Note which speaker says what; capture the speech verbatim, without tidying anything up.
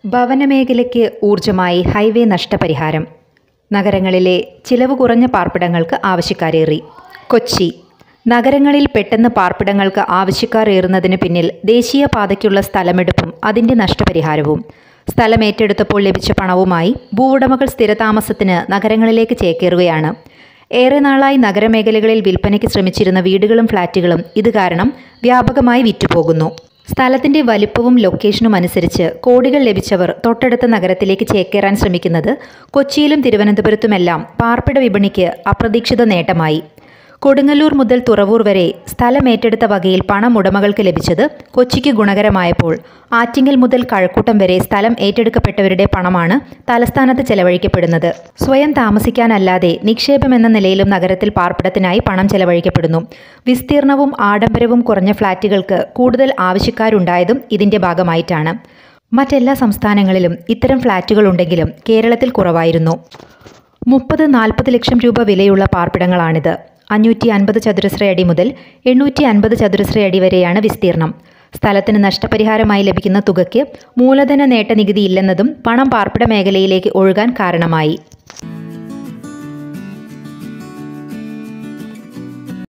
Speaker 1: ഭവനമേഖലയ്ക്ക് ഊർജ്ജമായി highway നഷ്ടപരിഹാരം. നഗരങ്ങളിലെ ചിലവ് കുറഞ്ഞ പാർപ്പിടങ്ങൾക്ക് ആവശ്യക്കാരേറി. കൊച്ചി നഗരങ്ങളിൽ പെട്ടെന്ന് പാർപ്പിടങ്ങൾക്ക് ആവശ്യക്കാർ ഏറുന്നതിന് പിന്നിൽ ദേശീയപാതയ്ക്കുള്ള സ്ഥലമെടുപ്പും അതിൻ്റെ നഷ്ടപരിഹാരവും. സ്ഥലം ഏറ്റെടുത്തപ്പോൾ ലഭിച്ച പണവുമായി ഭൂവുടമകൾ സ്ഥിരതാമസത്തിന് നഗരങ്ങളിലേക്ക് ചേക്കേറുകയാണ്. ഏറെ നാളായി നഗരമേഖലകളിൽ വിൽപ്പനയ്ക്ക് ശ്രമിച്ചിരുന്ന വീടുകളും ഫ്ളാറ്റുകളും ഇത് കാരണം വ്യാപകമായി വിറ്റുപോകുന്നു. സ്ഥലത്തിൻ്റെ വലിപ്പവും ലൊക്കേഷനും അനുസരിച്ച് കോടികൾ ലഭിച്ചവർ തൊട്ടടുത്ത നഗരത്തിലേക്ക് ചേക്കേറാൻ ശ്രമിക്കുന്നത് കൊച്ചിയിലും തിരുവനന്തപുരത്തുമെല്ലാം പാർപ്പിട വിപണിക്ക് അപ്രതീക്ഷിത നേട്ടമായി. കൊടുങ്ങല്ലൂർ മുതൽ തുറവൂർ വരെ സ്ഥലം ഏറ്റെടുത്ത വകയിൽ പണം ഉടമകൾക്ക് ലഭിച്ചത് കൊച്ചിക്ക് ഗുണകരമായപ്പോൾ ആറ്റിങ്ങൽ മുതൽ കഴക്കൂട്ടം വരെ സ്ഥലം ഏറ്റെടുക്കപ്പെട്ടവരുടെ പണമാണ് തലസ്ഥാനത്ത് ചെലവഴിക്കപ്പെടുന്നത്. സ്വയം താമസിക്കാനല്ലാതെ നിക്ഷേപമെന്ന നിലയിലും നഗരത്തിൽ പാർപ്പിടത്തിനായി പണം ചെലവഴിക്കപ്പെടുന്നു. വിസ്തീർണവും ആഡംബരവും കുറഞ്ഞ ഫ്ളാറ്റുകൾക്ക് കൂടുതൽ ആവശ്യക്കാരുണ്ടായതും ഇതിൻ്റെ ഭാഗമായിട്ടാണ്. മറ്റെല്ലാ സംസ്ഥാനങ്ങളിലും ഇത്തരം ഫ്ളാറ്റുകൾ ഉണ്ടെങ്കിലും കേരളത്തിൽ കുറവായിരുന്നു. മുപ്പത് നാൽപ്പത് ലക്ഷം രൂപ വിലയുള്ള പാർപ്പിടങ്ങളാണിത്. അഞ്ഞൂറ്റി അൻപത് ചതുരശ്രയടി മുതൽ എണ്ണൂറ്റി അൻപത് ചതുരശ്രയടി വരെയാണ് വിസ്തീർണം. സ്ഥലത്തിന് നഷ്ടപരിഹാരമായി ലഭിക്കുന്ന തുകയ്ക്ക് മൂലധന നേട്ട നികുതി ഇല്ലെന്നതും പണം പാർപ്പിട മേഖലയിലേക്ക് ഒഴുകാൻ കാരണമായി.